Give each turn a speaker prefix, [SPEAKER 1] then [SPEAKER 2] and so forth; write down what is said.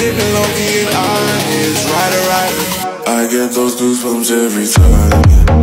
[SPEAKER 1] sipping low-key and honest, right. I get those goosebumps every time.